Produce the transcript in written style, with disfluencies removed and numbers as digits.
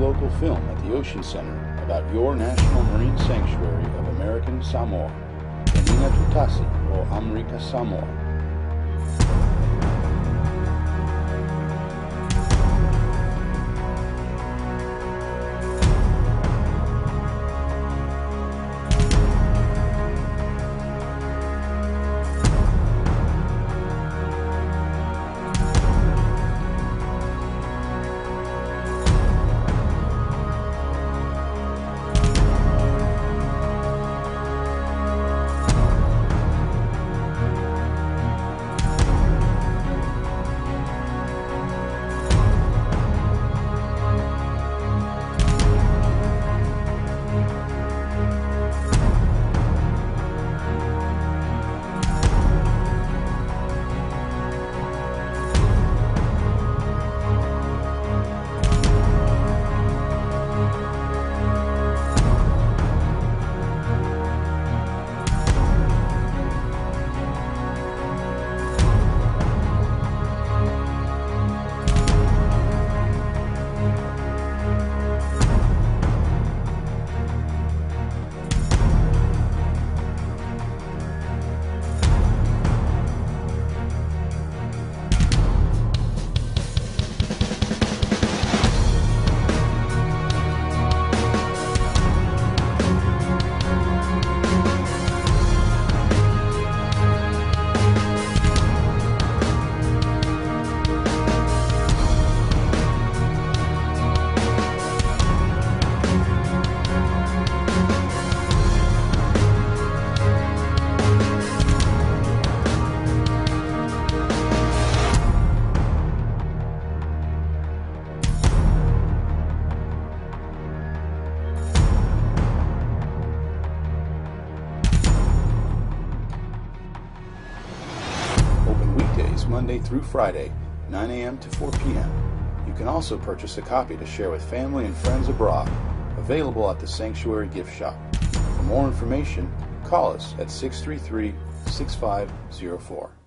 local film at the Ocean Center about your National Marine Sanctuary of American Samoa, Penina Tutasi, or Amerika Samoa. Monday through Friday, 9 a.m. to 4 p.m. You can also purchase a copy to share with family and friends abroad, available at the Sanctuary gift shop. For more information, call us at 633-6504.